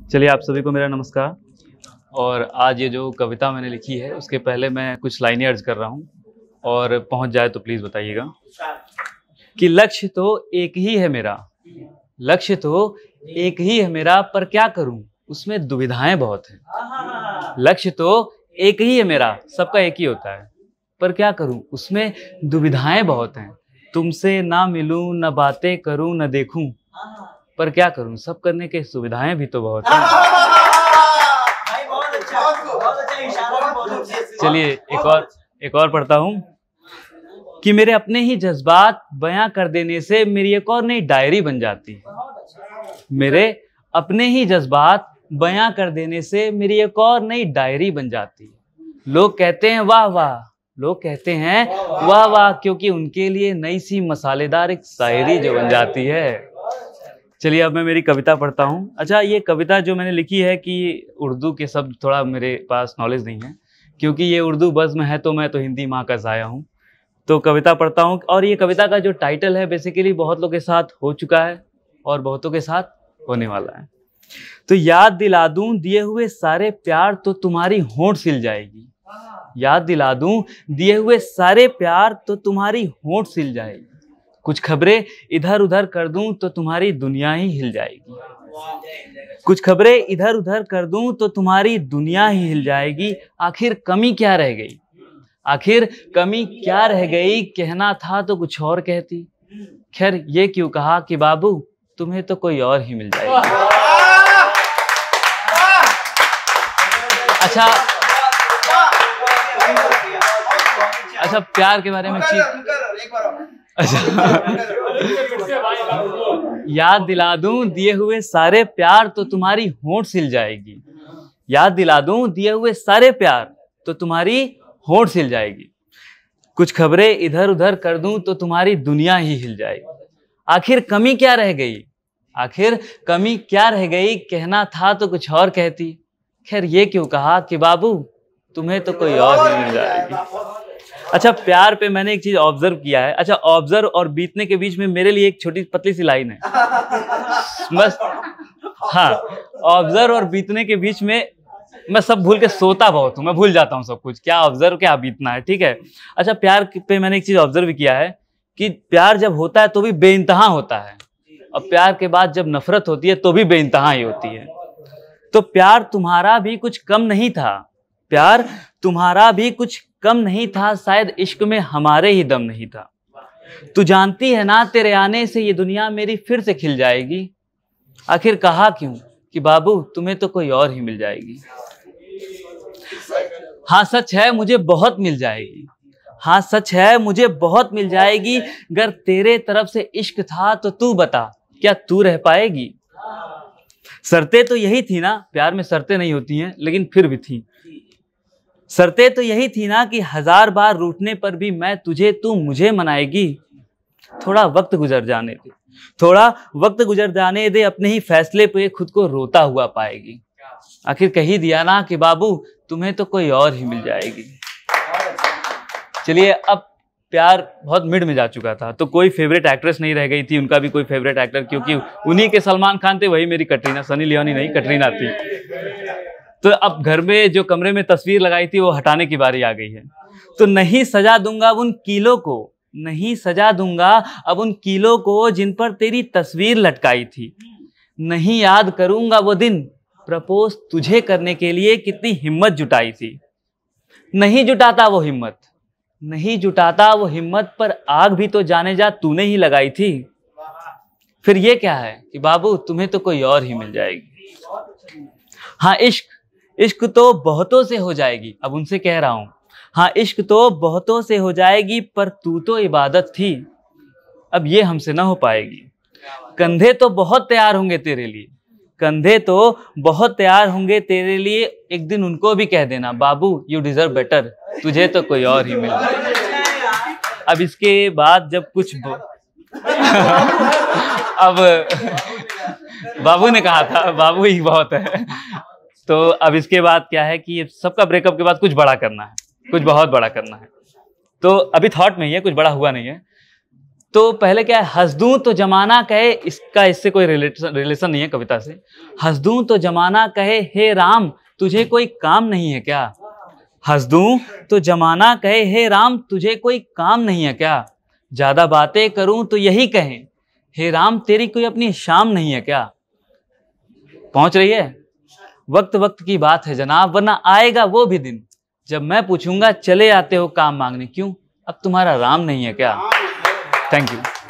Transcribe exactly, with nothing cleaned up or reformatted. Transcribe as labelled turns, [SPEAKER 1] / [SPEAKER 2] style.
[SPEAKER 1] चलिए, आप सभी को मेरा नमस्कार। और आज ये जो कविता मैंने लिखी है उसके पहले मैं कुछ लाइनें अर्ज कर रहा हूँ, और पहुँच जाए तो प्लीज़ बताइएगा कि लक्ष्य तो एक ही है मेरा, लक्ष्य तो एक ही है मेरा, पर क्या करूँ उसमें दुविधाएं बहुत हैं। लक्ष्य तो एक ही है मेरा, सबका एक ही होता है, पर क्या करूँ उसमें दुविधाएं बहुत हैं। तुमसे ना मिलूं, न बातें करूं, न देखूं, पर क्या करूं सब करने के सुविधाएं भी तो बहुत हैं। चलिए एक और एक और पढ़ता हूं कि मेरे अपने ही जज्बात बयां कर देने से मेरी एक और नई डायरी बन जाती है। मेरे अपने ही जज्बात बयां कर देने से मेरी एक और नई डायरी बन जाती है। लोग कहते हैं वाह वाह, लोग कहते हैं वाह वाह, क्योंकि उनके लिए नई सी मसालेदार एक शायरी जो बन जाती है। चलिए अब मैं मेरी कविता पढ़ता हूँ। अच्छा, ये कविता जो मैंने लिखी है कि उर्दू के शब्द थोड़ा मेरे पास नॉलेज नहीं है, क्योंकि ये उर्दू बज़्म है तो मैं तो हिंदी माँ का ज़ाया हूँ। तो कविता पढ़ता हूँ, और ये कविता का जो टाइटल है बेसिकली बहुत लोगों के साथ हो चुका है और बहुतों के साथ होने वाला है। तो याद दिला दूं दिए हुए सारे प्यार तो तुम्हारी होंठ सिल जाएगी। याद दिला दूं दिए हुए सारे प्यार तो तुम्हारी होंठ सिल जाएगी। कुछ खबरें इधर उधर कर दूं तो तुम्हारी दुनिया ही हिल जाएगी। कुछ खबरें इधर उधर कर दूं तो तुम्हारी दुनिया ही हिल जाएगी। आखिर कमी क्या रह गई, आखिर कमी क्या रह गई, कहना था तो कुछ और कहती। खैर ये क्यों कहा कि बाबू तुम्हें तो कोई और ही मिल जाएगी। अच्छा अच्छा प्यार के बारे में चीज अच्छा याद दिला दूं दिए हुए सारे प्यार तो तुम्हारी होंठ सिल जाएगी। याद दिला दूं दिए हुए सारे प्यार तो तुम्हारी होंठ सिल जाएगी। कुछ खबरें इधर उधर कर दूं तो तुम्हारी दुनिया ही हिल जाएगी। आखिर कमी क्या रह गई, आखिर कमी क्या रह गई, कहना था तो कुछ और कहती। खैर ये क्यों कहा कि बाबू तुम्हें तो कोई और ही मिल जाएगी। अच्छा, प्यार पे मैंने एक चीज ऑब्जर्व किया है। अच्छा, ऑब्जर्व और बीतने के बीच में मेरे लिए एक छोटी पतली सी लाइन है बस। हाँ, ऑब्जर्व और बीतने के बीच में मैं सब भूल के सोता बहुत हूँ, मैं भूल जाता हूँ सब कुछ, क्या ऑब्जर्व क्या बीतना है। ठीक है। अच्छा, प्यार पे मैंने एक चीज ऑब्जर्व किया है कि प्यार जब होता है तो भी बेइंतहा होता है, और प्यार के बाद जब नफरत होती है तो भी बेइंतहा ही होती है। तो प्यार तुम्हारा भी कुछ कम नहीं था, प्यार तुम्हारा भी कुछ कम नहीं था, शायद इश्क में हमारे ही दम नहीं था। तू जानती है ना तेरे आने से ये दुनिया मेरी फिर से खिल जाएगी। आखिर कहा क्यों कि बाबू तुम्हें तो कोई और ही मिल जाएगी। हाँ सच है मुझे बहुत मिल जाएगी, हाँ सच है मुझे बहुत मिल जाएगी। अगर तेरे तरफ से इश्क था तो तू बता क्या तू रह पाएगी। शर्तें तो यही थी ना, प्यार में शर्तें नहीं होती हैं लेकिन फिर भी थी। शर्तें तो यही थी ना कि हजार बार रूठने पर भी मैं तुझे तू मुझे मनाएगी। थोड़ा वक्त गुजर जाने दे, थोड़ा वक्त गुजर जाने दे, अपने ही फैसले पे खुद को रोता हुआ पाएगी। आखिर कह ही दिया ना कि बाबू तुम्हें तो कोई और ही मिल जाएगी। चलिए, अब प्यार बहुत मिड में जा चुका था तो कोई फेवरेट एक्ट्रेस नहीं रह गई थी, उनका भी कोई फेवरेट एक्टर, क्योंकि उन्हीं के सलमान खान थे, वही मेरी कटरीना, सनी लियोनी नहीं कटरीना थी। तो अब घर में जो कमरे में तस्वीर लगाई थी वो हटाने की बारी आ गई है। तो नहीं सजा दूंगा अब उन कीलों को, नहीं सजा दूंगा अब उन कीलों को जिन पर तेरी तस्वीर लटकाई थी। नहीं याद करूंगा वो दिन प्रपोज तुझे करने के लिए कितनी हिम्मत जुटाई थी। नहीं जुटाता वो हिम्मत, नहीं जुटाता वो हिम्मत, पर आग भी तो जाने जा तूने ही लगाई थी। फिर ये क्या है कि बाबू तुम्हें तो कोई और ही मिल जाएगी। हाँ इश्क, इश्क तो बहुतों से हो जाएगी, अब उनसे कह रहा हूं। हाँ इश्क तो बहुतों से हो जाएगी, पर तू तो इबादत थी, अब ये हमसे ना हो पाएगी। कंधे तो बहुत तैयार होंगे तेरे लिए, कंधे तो बहुत तैयार होंगे तेरे लिए, एक दिन उनको भी कह देना बाबू यू डिजर्व बेटर, तुझे तो कोई और ही मिल जाएगा। अब इसके बाद जब कुछ अब बाबू ने कहा था बाबू ही बहुत है, तो अब इसके बाद क्या है कि सबका ब्रेकअप के बाद कुछ बड़ा करना है, कुछ बहुत बड़ा करना है। तो अभी थॉट में ही है, कुछ बड़ा हुआ नहीं है। तो पहले क्या है, हंस दूं तो जमाना कहे, इसका इससे कोई रिलेशन रिलेशन नहीं है कविता से। हंस दूं तो जमाना कहे हे राम तुझे कोई काम नहीं है क्या। हंस दूं तो जमाना कहे हे राम तुझे कोई काम नहीं है क्या। ज्यादा बातें करूं तो यही कहें हे राम तेरी कोई अपनी शाम नहीं है क्या। पहुंच रही है। वक्त वक्त की बात है जनाब, वरना आएगा वो भी दिन जब मैं पूछूंगा चले आते हो काम मांगने, क्यों अब तुम्हारा राम नहीं है क्या। Thank you.